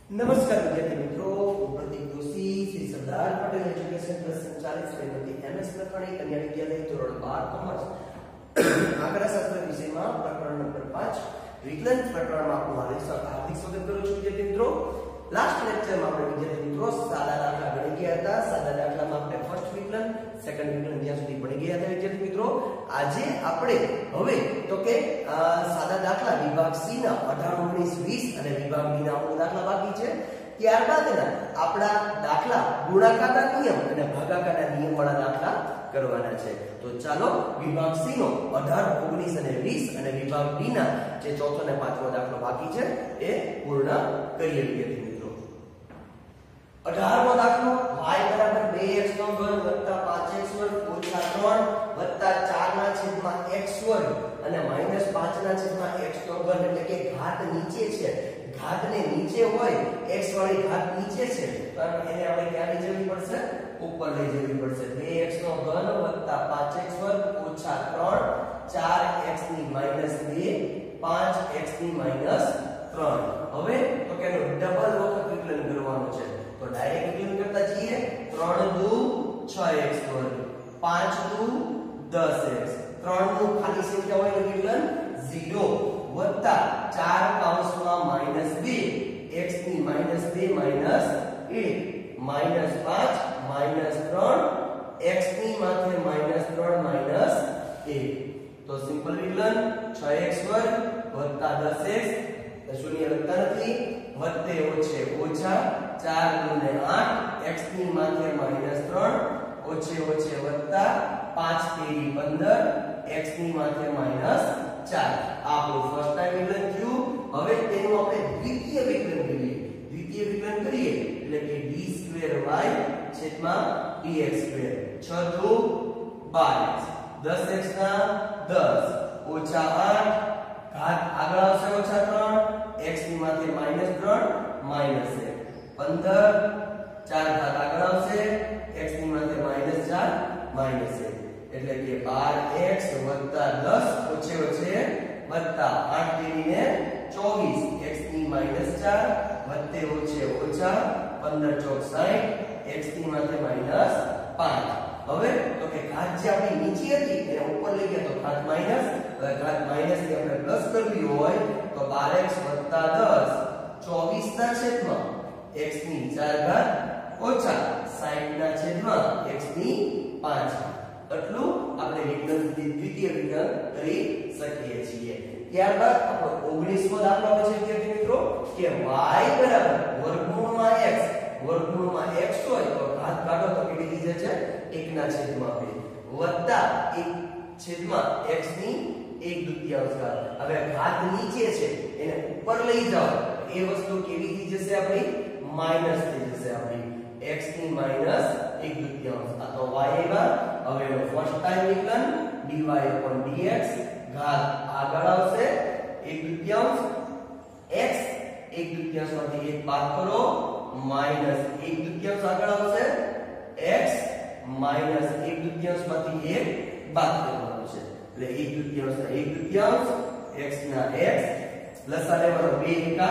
नमस्कार विद्यार्थी मित्रों, હું પ્રતીક જોશી શ્રી સરદાર પટેલ એજ્યુકેશન ટ્રસ્ટ સંચાલિત શ્રીમતી એમએસ લખાણી કન્યા વિદ્યાલય ધોરણ 12 કોમર્સ આંકડાશાસ્ત્ર વિષયમાં પ્રકરણ નંબર 5 વિકલન પ્રકરણમાં આપનું હાર્દિક સ્વાગત કરું છું વિદ્યાર્થી મિત્રો। લાસ્ટ લેક્ચરમાં આપણે વિદ્યાર્થી મિત્રો સાદા દાખલા ભણી ગયા હતા। સાદા દાખલામાં આપણે ફર્સ્ટ વિકલન, સેકન્ડ વિકલન ત્યાં સુધી ભણી ગયા હતા વિદ્યાર્થી મિત્રો। આજે આપણે હવે તો કે સાદા દાખલા વિભાગ સી ના 18 19 20 અને વિભાગ બી ના અમુક દાખલા બાકી છે। ત્યારબાદના આપણા દાખલા ગુણાકારના નિયમ અને ભાગાકારના નિયમ વાળા દાખલા કરવાના છે। તો ચાલો વિભાગ સી નો 18 19 અને 20 અને વિભાગ બી ના જે ચોથો અને પાંચમો દાખલો બાકી છે એ પૂર્ણ કરીએ વિદ્યાર્થી મિત્રો। 18મો દાખલો y બરાબર 2x નો વર્ગ વત્તા 5x વર્ગ ઓછા 3 વત્તા 4 ના છેદમાં x વર્ગ અને માઈનસ 5 ના છેદમાં x નો વર્ગ એટલે કે ઘાત નીચે છે। ઘાતને નીચે હોય x વાળી ઘાત નીચે છે તો એને આપણે ક્યાં લઈ જવી પડશે? ઉપર લઈ જવી પડશે। 2x નો ઘન વત્તા 5x વર્ગ ઓછા 3 4x ની માઈનસ 2 5x ની માઈનસ 3। હવે તો કે એનો ડબલ વખત વિકલન કરવાનું છે તો ડાયરેક્ટ વિકલન કરતા જઈએ। 3 દુ 6x વર્ગ 5 દુ 10x 3 નું ખાલી સંખ્યા હોય એટલે વિકલન 0 વત્તા 4 કૌંસમાં માઈનસ 2 x ની minus 2 minus 1 minus 5 minus 3 x ની માથે માઈનસ 3 માઈનસ 1 તો સિમ્પલ વિકલન 6x વર્ગ વત્તા 10x શૂન્ય લખતા નથી વત્તે ઓછે ઓછા 4 ગુણે 8 x ની માથે માઈનસ 3 ઓછે ઓછે વત્તા 5 તેરી 15 x ની માથે માઈનસ 4 આપણું ફર્સ્ટ ટાઈમ વિકલન થયું। હવે તેનું આપણે દ્વિતીય વિકલન કરીએ। દ્વિતીય વિકલન કરીએ એટલે કે d2y છેદમાં dx2 6 દુ 12x 10x ના 10 ઓછા 8 ઘાત આગળ આવશે ઓછા 3 x ની માથે માઈનસ 3 માઈનસ 1 15 4 ઘાત આગળ આવશે x ની માથે માઈનસ 4 માઈનસ 1 એટલે કે 12x વત્તા 10 ઓછે ઓછે વત્તા 8 તેરીને 24 x ની માઈનસ 4 વત્તે ઓછે ઓછા 15 ચોક 60 x ની માથે માઈનસ 5। હવે તો કે ઘાત જે આપણી નીચે હતી એને ઉપર લઈ ગયા તો ઘાત માઈનસ, હવે ઘાત માઈનસ ની આપણે પ્લસ કરવી હોય તો 12x વત્તા 10 24 ના છેદમાં x ની 4 ઘાત ઓછા 60 ના છેદમાં x ની 5। એટલું આપણે વિકલન દ્વિતીય વિકલન કરી શકીએ છીએ। ત્યારબાદ આપણો 19મો દાખલો છે વિદ્યાર્થી મિત્રો કે y બરાબર વર્ગમૂળમાં x વર્ગમૂળમાં x હોય તો ઘાત કાઢો તો કેવી રીતે છે 1 ના છેદમાં 2 વત્તા 1 છેદમાં x ની 1/2 ઘાત। હવે ઘાત નીચે છે એને ઉપર લઈ જાઓ એ વસ્તુ કેવી થઈ જશે આપણી માઈનસ થઈ જશે આપણી x ની માઈનસ 1/2 આ તો y એવા। હવે એનો ફર્સ્ટ ટાઈમ વિકલન dy/dx ઘાત આગળ આવશે 1/2 x 1/2 માંથી 1 બાદ કરો માઈનસ 1/2 આગળ આવશે x માઈનસ 1/2 માંથી 1 બાદ કરવાનું છે એટલે 1/2 x ના x લસા લેવાનો 2 એકા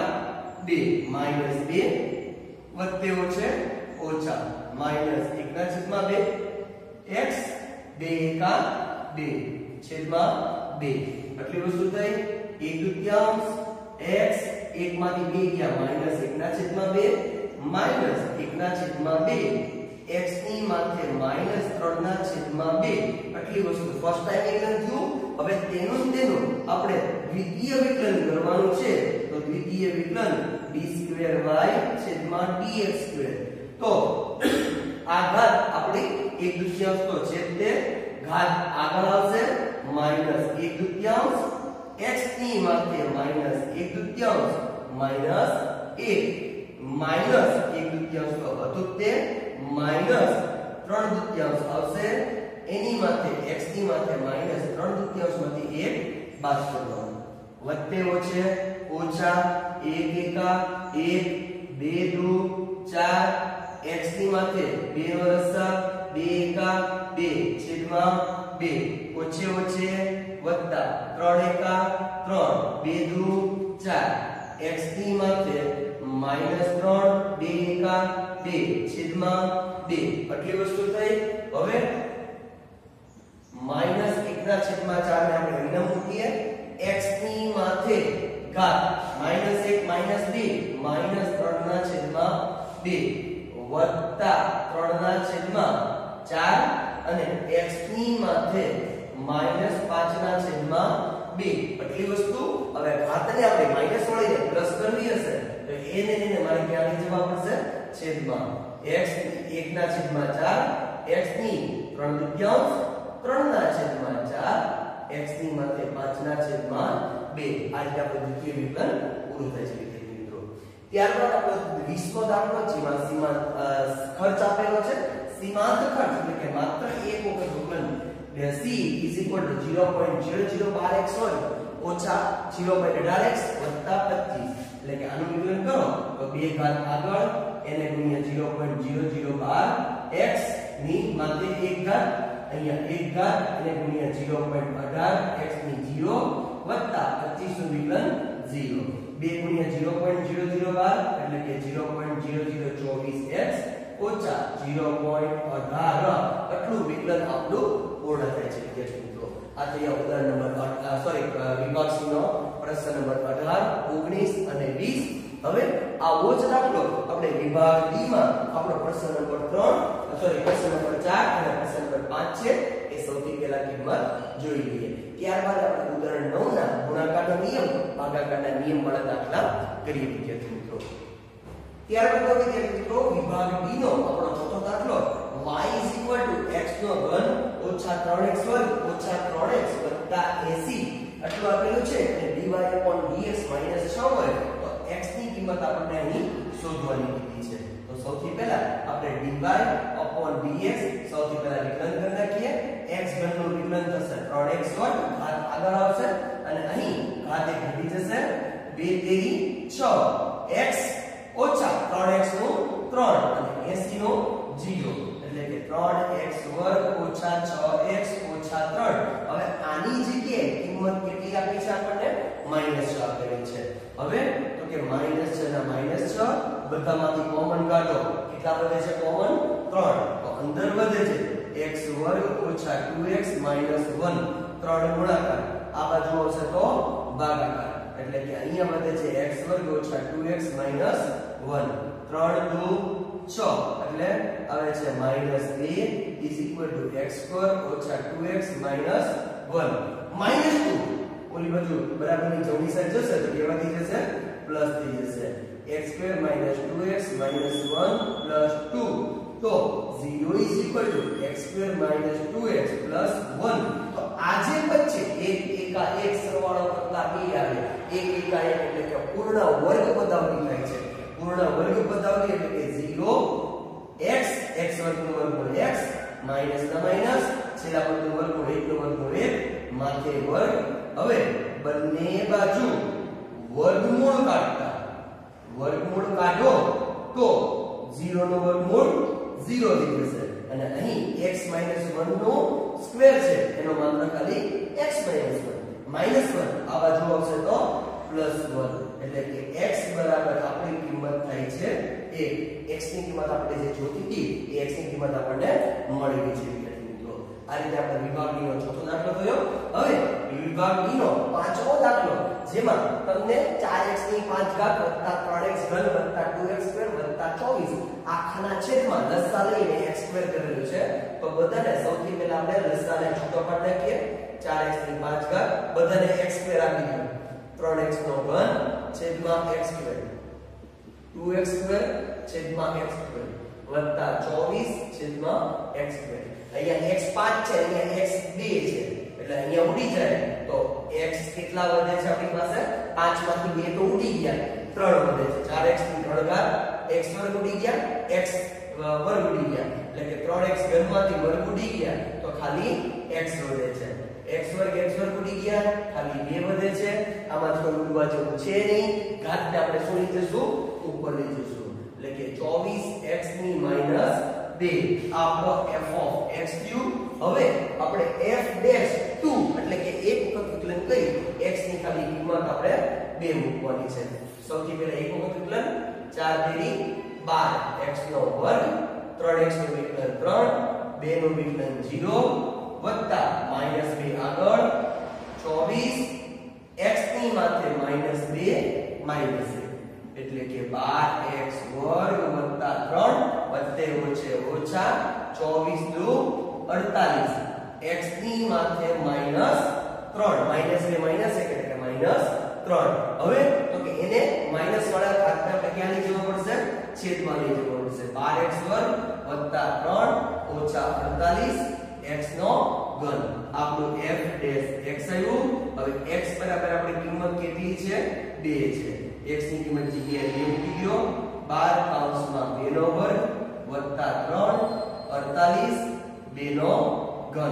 2 માઈનસ 2 વત્તે ઓછે ઓછા માઈનસ 1 ના છેદમાં 2 x 2 એકા 2 છેદમાં 2 આટલી વસ્તુ થઈ 1/2 x 1 માંથી 2 ગયા માઈનસ 1 ના છેદમાં 2 માઈનસ 1 ના છેદમાં 2 x ની માથે માઈનસ 3 ના છેદમાં 2 આટલી વસ્તુ ફર્સ્ટ ટાઈમ વિકલન થયું। હવે તેનું આપણે દ્વિતીય વિકલન કરવાનું છે તો દ્વિતીય વિકલન d2y છેદમાં dx2 તો આ ઘાત આપણી 1/2 તો છે તે ઘાત આગળ આવશે માઈનસ 1/2 x ની માથે માઈનસ 1/2 માઈનસ 1 માઈનસ 1/2 તો હતું તે માઈનસ 3/2 આવશે એની માથે x ની માથે માઈનસ 3/2 માંથી 1 બાદ કરવાનું વત્તે ઓછે ઓછા 1 એકા 1 2 દુ 4 x ની માથે 2 નો રસ્સા 2 એકા 2 છેદમાં 2 ઓછે ઓછે વત્તા 3 એકા 3 2 દુ 4 x ની માથે -3 2 એકા 2 છેદમાં 2 આટલી વસ્તુ થઈ. હવે -1 ના છેદમાં 4 ને આપણે અહીંયા મૂકીએ. x ની માથે ઘાત -1 -2 -3 ના છેદમાં 2 વત્તા 3 ના છેદમાં 4 અને x ની માથે -5 ના છેદમાં 2 આટલી વસ્તુ. હવે ઘાતને આપણે માઈનસ વળીને પ્લસ કરવી હશે તો એને મારે ક્યાં લઈ જવા પડશે? છેદમાં. x 1 ના છેદમાં 4 x ની 3/4 3 ના છેદમાં 4 x ની માથે 5 ના છેદમાં 2. આ રીતે આપણે દ્વિતીય વિકલન પૂરું થાય છે વિદ્યાર્થી મિત્રો. ત્યારબાદ આપણો 20મો દાખલો જેમાં સીમાંત ખર્ચ આપેલો છે. સીમાંત ખર્ચ એટલે કે માત્ર એક વખત વિકલન c is equal to 0.0012x2 ઓછા 0.18x વત્તા 25 એટલે કે આનું વિકલન કરો તો 2 ઘાત આગળ એને ગુણ્યા 0.0012x ની માથે 1 ઘાત અહીંયા 1 ઘાત એને ગુણ્યા 0.18x ની 0 વત્તા 25 નું વિકલન 0 2 ગુણ્યા 0.0012 એટલે કે 0.0024x ઓછા 0.18 આટલું વિકલન આપણું પૂર્ણ થાય છે વિદ્યાર્થી મિત્રો. આ તો ઉદાહરણ નંબર વિભાગ C નો પ્રશ્ન નંબર 18 19 અને 20. હવે આવો જ દાખલો આપણે વિભાગ D માં આપણો પ્રશ્ન નંબર 4 અને પ્રશ્ન નંબર 5 છે. એ સૌથી પહેલા કિંમત જોઈ લઈએ. ત્યારબાદ આપણે ઉદાહરણ 9 ના ગુણાકારનો નિયમ ભાગાકારના નિયમ વાળા દાખલા કરીએ વિદ્યાર્થી મિત્રો. ત્યારબાદ વિદ્યાર્થી મિત્રો વિભાગ D નો આપણો ચોથો દાખલો y x નો ઘન ઓછા 3x વર્ગ ઓછા 3x વત્તા 80 આટલું આપેલું છે અને dy/dx -6 હોય તો x ની કિંમત આપણને અહીં શોધવાની કીધી છે. તો સૌથી પહેલા આપણે dy/dx સૌથી પહેલા વિકલન કરી નાખીએ. x ઘન નું વિકલન થશે 3x વર્ગ ઘાત આગળ આવશે અને અહીં ઘાત એક ઘટી જશે 2 તેરી 6 x ઓછા 3x નું 3 અને 80 નું 0 એટલે કે 3x વર્ગ ઓછા 6x ઓછા 3. હવે આની જગ્યાએ કિંમત કેટલી આપી છે આપણને? -6 આપેલી છે. હવે તો કે -6 ના -6 બધામાંથી કોમન કાઢો. કેટલા વધે છે કોમન? 3. તો અંદર વધે છે x વર્ગ ઓછા 2x -1 3 ગુણાકાર. આ બાજુ આવશે તો ભાગાકાર એટલે કે અહીંયા વધે છે x વર્ગ ઓછા 2x -1 3 2 6 એટલે આવે છે -2 is equal to x2 ઓછા 2x -1 -2 ઓલી બાજુ બરાબરની જમણી સાઈડ જશે તો એ વધી જશે પ્લસ થઈ જશે x2 2x -1 2 તો 0 is equal to x2 2x +1. તો આ જે પદ છે એક એકા એક સરવાળો કરતા બે આવે. એક એકા એક એટલે કે પૂર્ણ વર્ગ પદાવલી થાય છે. પૂર્ણ વર્ગ પદાવલી એટલે કે 0 x વર્ગ નું વર્ગમૂળ x માઈનસ ના માઈનસ છેલ્લા પદનું વર્ગમૂળ 1 નું વર્ગમૂળ 1 માથે વર્ગ. હવે બંને બાજુ વર્ગમૂળ કાઢો તો 0 નું વર્ગમૂળ 0 થઈ જશે અને અહીં x - 1 નો સ્ક્વેર છે એનો માત્ર ખાલી x - 1 -1 આ બાજુ આવશે તો +1 એટલે કે x બરાબર આપણી કિંમત થાય છે 1. x ની કિંમત આપણે જે જોતી હતી એ x ની કિંમત આપણને મળી ગઈ છે વિદ્યાર્થી મિત્રો. આ રીતે આપણે વિભાગ D નો ચોથો દાખલો થયો. હવે વિભાગ D નો પાંચમો દાખલો જેમાં તમને 4x ની 5 ઘાત વત્તા 3x ઘન વત્તા 2x સ્ક્વેર વત્તા 24 આખાના છેદમાં લસા લઈને x સ્ક્વેર કરેલું છે. તો બધાને સૌથી પહેલા આપણે લસાને છૂટો પાડી નાખીએ. 4x ની 5 ઘાત બધાને x સ્ક્વેર આપી દો. 3x નો ઘન છેદમાં x સ્ક્વેર 2x સ્ક્વેર છેદમાં x સ્ક્વેર વત્તા 24 છેદમાં x સ્ક્વેર. અહીંયા x 5 છે અહીંયા x 2 છે એટલે અહીંયા ઉડી જાય તો x કેટલા વધે છે આપણી પાસે 5 માંથી 2 તો ઉડી ગયા 3 વધે છે. 4x ની 3 ઘાત x વર્ગ ઉડી ગયા x વર્ગ ઉડી ગયા એટલે કે 3x ઘનમાંથી વર્ગ ઉડી ગયા તો ખાલી x વધે છે. x વર્ગ ઉડી ગયા ખાલી 2 વધે છે. આમાં કોઈ ઉડવા જેવું છે નહીં. ઘાતને આપણે શું લઈ જશું? ઉપર લઈ જશું એટલે કે 24x ની -2 આપણો f of x ક્યુબ. હવે આપણે f'2 એટલે કે એક વખત વિકલન કરી x ની ખાલી કિંમત આપણે 2 મૂકવાની છે. સૌથી પહેલા એક વખત વિકલન 4 તેરી 12 x નો વર્ગ 3x નું વિકલન 3 2 નું વિકલન 0 વત્તા -2 આગળ 24 x ની માથે -2 -1 એટલે કે 12x વર્ગ વત્તા 3 વત્તે ઓછે ઓછા 24 દુ 48 x ની માથે -3 -2 -1 એટલે કે -3 હવે તો કે એને માઈનસ વાળા ખાતને આપણે ક્યાં લઈ જવું પડશે છેદમાં લઈ જવું પડશે 12x વર્ગ વત્તા 3 ઓછા 48 x નો ઘન આપણું f ડેશ x આવ્યું હવે x બરાબર આપણી કિંમત કેટલી છે 2 છે x ની કિંમત જગ્યાએ 2 મૂકી દો 12 કૌંસમાં 2 નો વર્ગ વત્તા 3 48 2 નો ઘન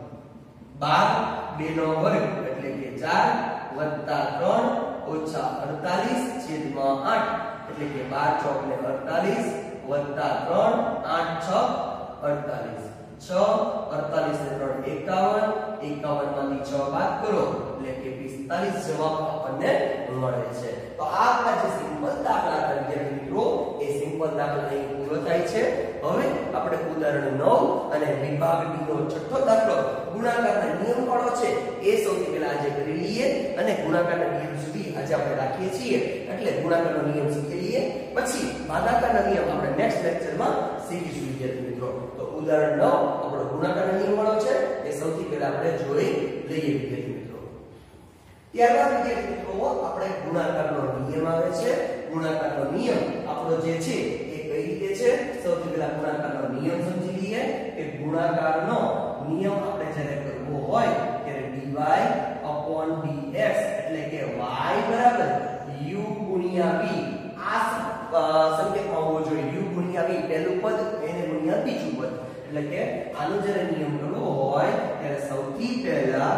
12 2 નો વર્ગ એટલે કે 4 વત્તા 3 ઓછા 48 છેદમાં 8 એટલે કે 12 ચોક ને 48 વત્તા 3 8 6 48 6 48 ને 3 51 51 માંથી 6 બાદ કરો એટલે કે 45 જવાબ આપણને મળે છે તો આ આપણા જે સિમ્પલ દાખલા હતા વિદ્યાર્થી મિત્રો એ સિમ્પલ દાખલા અહીં પૂરો થાય છે હવે આપણે ઉદાહરણ 9 અને વિભાગ ડી નો છઠ્ઠો દાખલો ગુણાકારના નિયમ વાળો છે એ સૌથી પહેલા આજે કરી લઈએ અને ગુણાકારના નિયમ સુધી આજે આપણે રાખીએ છીએ એટલે ગુણાકારનો નિયમ શીખી લઈએ પછી ભાગાકારના નિયમ આપણે નેક્સ્ટ લેક્ચરમાં શીખીશું વિદ્યાર્થી મિત્રો તો ઉદાહરણ 9 આપણો ગુણાકારના નિયમ વાળો છે એ સૌથી પહેલા આપણે જોઈ લઈએ વિદ્યાર્થી મિત્રો ત્યારબાદ વિદ્યાર્થી મિત્રો આપણે ગુણાકારનો નિયમ આવે છે ગુણાકારનો નિયમ આપણો જે છે એ કઈ રીતે છે સૌથી પહેલા ગુણાકારનો નિયમ સમજી લઈએ કે ગુણાકારનો નિયમ આપણે જ્યારે કરવો હોય ત્યારે dy dx એટલે કે y બરાબર u ગુણ્યા v આ સંકેતમાં હોવો જોઈએ u ગુણ્યા v પહેલું પદ એને ગુણ્યા બીજું પદ એટલે કે આનો જ્યારે નિયમ કરવો હોય ત્યારે સૌથી પહેલા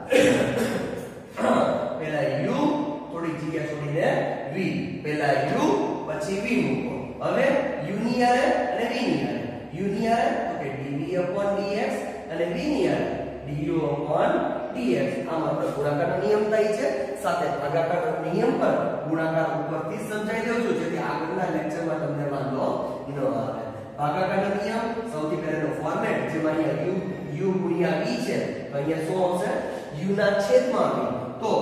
u થોડી જગ્યા છોડીને v પહેલા u પછી v મૂકો હવે u ની આરે અને v ની આરે u ની આરે તો કે dv/dx અને v ની આરે du/dx આમ આપણો ગુણાકારનો નિયમ થાય છે સાથે ભાગાકારનો નિયમ પણ ગુણાકાર ઉપરથી સમજાઈ દઉં છું જેથી આગળના લેક્ચરમાં તમને વાંધો ન આવે ભાગાકારનો નિયમ સૌથી પહેલાનો ફોર્મેટ જેમાં અહીંયા u ગુણ્યા v છે તો અહીંયા શું આવશે u ના છેદમાં v તો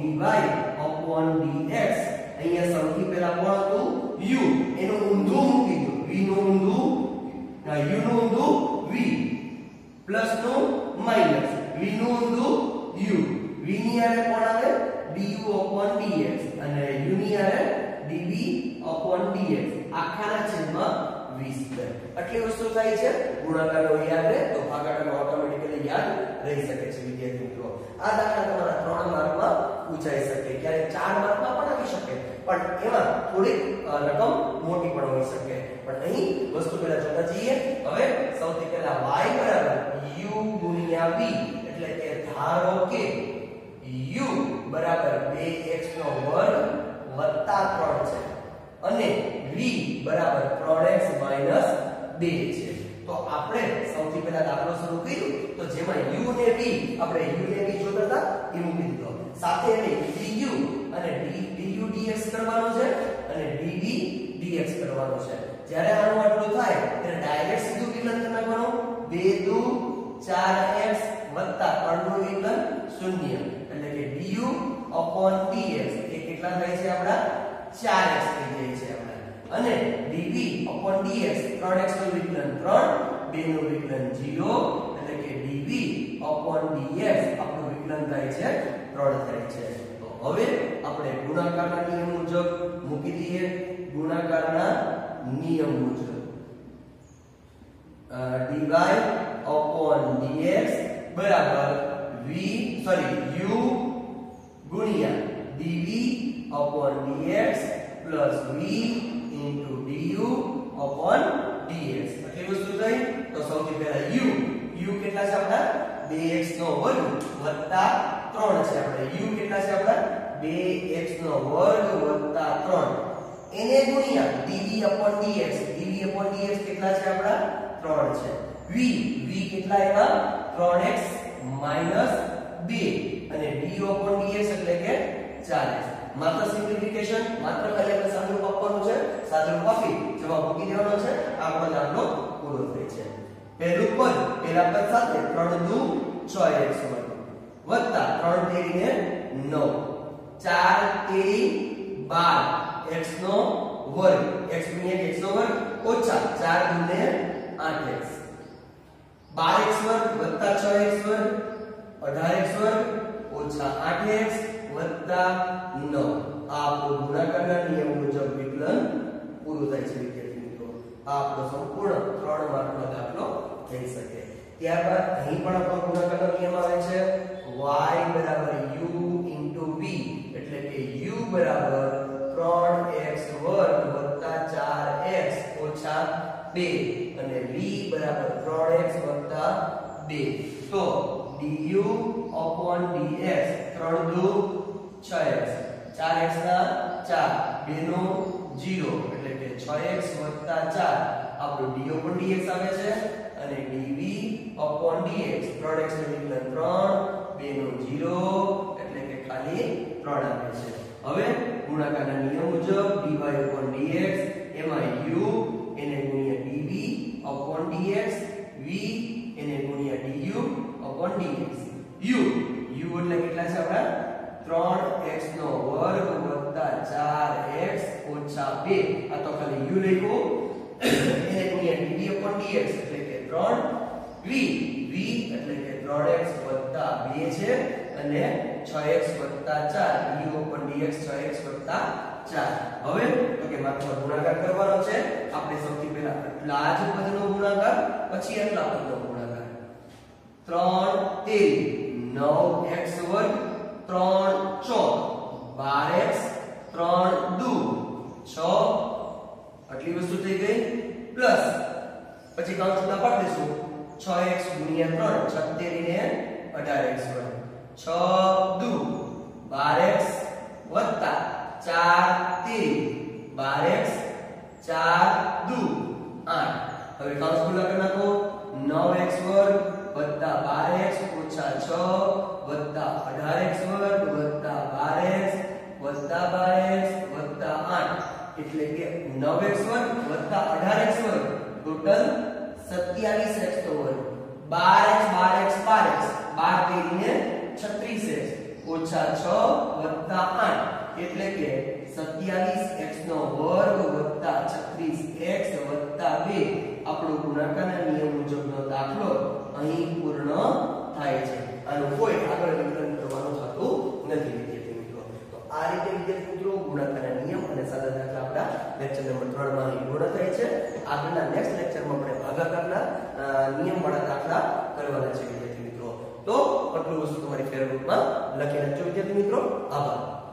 dy/dx અહીંયા સૌથી પહેલા કોણ હતું u એનું ઊંધું મૂકી દો v નું ઊંધું u નું ઊંધું v પ્લસ નું માઈનસ v નું ઊંધું u v ની આરે કોણ આવે du/dx અને u ની આરે dv/dx આખાના છેદમાં v². આટલી વસ્તુ થાય છે ગુણાકારનો યાદ રહે તો ભાગાકારનો ઓટોમેટિકલી યાદ રહી શકે છે વિદ્યાર્થી મિત્રો આ દાખલા તમારા 3 માર્કમાં પૂછાઈ શકે ક્યારે 4 માર્કમાં પણ આવી શકે પણ એમાં થોડીક રકમ મોટી પણ હોઈ શકે પણ અહીં વસ્તુ પહેલા જોતા જઈએ હવે સૌથી પહેલા y બરાબર u ગુણ્યા v એટલે કે ધારો કે u બરાબર 2x નો વર્ગ વત્તા 3 છે અને v બરાબર 3x 2 છે તો આપણે સૌથી પહેલા દાખલો શરૂ કર્યો તો જેમાં u ને v આપણે u ને v જોતા હતા એ મૂકી દીધો સાથે એને du અને du dx કરવાનો છે અને dv dx કરવાનો છે જ્યારે આનું આટલું થાય ત્યારે ડાયરેક્ટ સીધું વિકલન કરી નાખવાનું 2 દુ 4x 3 નું વિકલન 0 એટલે કે du/dx એ કેટલા થાય છે આપડા 4x થઈ જાય છે આપડા અને dv/dx 3x નું વિકલન 3 2 નું વિકલન 0 એટલે કે dv/dx આપણું વિકલન થાય છે 3 થાય છે તો હવે આપણે ગુણાકારના નિયમ મુજબ મૂકી દઈએ ગુણાકારના નિયમ મુજબ dy/dx બરાબર u ગુણ્યા dv/dx plus v into du/dx આટલી વસ્તુ થઈ તો સૌથી પહેલા u કેટલા છે આપડા 2x નો વર્ગ વત્તા 3 છે આપણે u કેટલા છે આપડા 2x નો વર્ગ વત્તા 3 એને ગુણ્યા dv/dx dv/dx કેટલા છે આપડા 3 છે v કેટલા આવ્યા 3x - 2 અને du/dx એટલે કે 40 માત્ર સિમ્પ્લિફિકેશન, માત્ર ખાલી આપણે સાદુરૂપ આપવાનું છે, સાદુરૂપ આપી જવાબ મૂકી દેવાનો છે, આપણો દાખલો પૂરો થાય છે. પહેલું પદ પેલા પદ સાથે 3 દુ 6x વત્તા 3 તેરી ને 9 4 તેરી 12 x નો વર્ગ x ગુણ્યા x નો વર્ગ ઓછા 4 દુ ને 8x 12x વર્ગ વત્તા 6x વર્ગ 18x વર્ગ ઓછા 8x વત્તા 9. આ આપણો ગુણાકારના નિયમ મુજબ વિકલન પૂરું થાય છે વિદ્યાર્થી મિત્રો. આ આપણો સંપૂર્ણ 3 માર્કનો દાખલો થઈ શકે. ત્યારબાદ અહીં પણ આપણો ગુણાકારનો નિયમ આવે છે y u v એટલે કે u 3x વર્ગ 4x 2 અને v 3x 2. તો du dx 3 દુ 6x 4x ના 4 2 નો 0 એટલે કે 6x 4 આપણું du પણ dx આવે છે અને dv dx 3x નું વિકલન 3 2 નો 0 એટલે કે ખાલી 3 આવે છે. હવે ગુણાકારના નિયમ મુજબ dy dx એમાં u એને ગુણ્યા dv dx v એને ગુણ્યા du dx u એટલે કેટલા છે આપડા 3x નો વર્ગ 4x 2. આ તો ખાલી u લખ્યું એને ગુણ્યા dv dx એટલે કે 3 v એટલે કે 3x 2 છે અને 6x 4 u dx 6x 4. હવે તો કે માત્ર ગુણાકાર કરવાનો છે. આપણે સૌથી પહેલા આટલા જ પદનો ગુણાકાર પછી આટલા પદનો ગુણાકાર 3 તેરી 9x વર્ગ 3 ચોક 12x 3 દુ 6 આટલી વસ્તુ થઈ ગઈ પ્લસ પછી કાઉન્સ ના પાડ દેશું 6x ગુણ્યા 3 36 ને 18x વર્ગ 6 દુ 12x વત્તા 4 તેરી 12x 4 દુ 8. હવે કાઉન્સ ખુલ્લા કરી નાખો 9x વર્ગ વત્તા 12x ઓછા 6 વત્તા 18x વર્ગ વત્તા 12x વત્તા 12x વત્તા 8 એટલે કે 9x વર્ગ વત્તા 18x વર્ગ ટોટલ 27x તો વર્ગ 12x 12 તેરી ને 36x ઓછા 6 વત્તા 8 એટલે કે 27x નો વર્ગ વત્તા 36x વત્તા 2. આપણો ગુણાકારના નિયમ મુજબનો દાખલો અહીં પૂર્ણ થાય છે. આનું કોઈ આગળ વિકલન કરવાનું થતું નથી વિદ્યાર્થી મિત્રો. તો આ રીતે વિદ્યાર્થી મિત્રો ગુણાકારના નિયમ અને સાદા દાખલા આપણા લેક્ચર નંબર 3 માં અહીં પૂર્ણ થાય છે. આગળના નેક્સ્ટ લેક્ચરમાં આપણે ભાગાકારના નિયમવાળા દાખલા કરવાના છે વિદ્યાર્થી મિત્રો. તો આટલું વસ્તુ તમારી ફેરબુકમાં લખી નાખજો વિદ્યાર્થી મિત્રો. આભાર.